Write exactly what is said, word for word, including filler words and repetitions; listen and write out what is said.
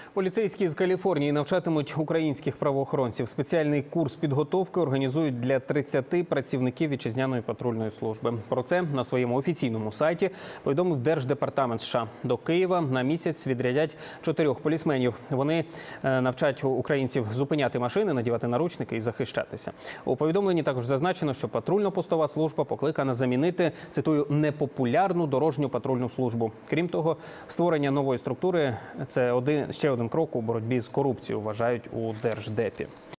Поліцейські з Каліфорнії навчатимуть українських правоохоронців. Спеціальний курс підготовки організують для тридцяти працівників вітчизняної патрульної служби. Про це на своєму офіційному сайті повідомив Держдепартамент США. До Києва на місяць відрядять чотирьох полісменів. Вони навчать українців зупиняти машини, надівати наручники і захищатися. У повідомленні також зазначено, що патрульно-постова служба покликана замінити, цитую, непопулярну дорожню патрульну службу. Крім того, створення нової структури – це один, ще один крок у боротьбі з корупцією, вважають у Держдепі.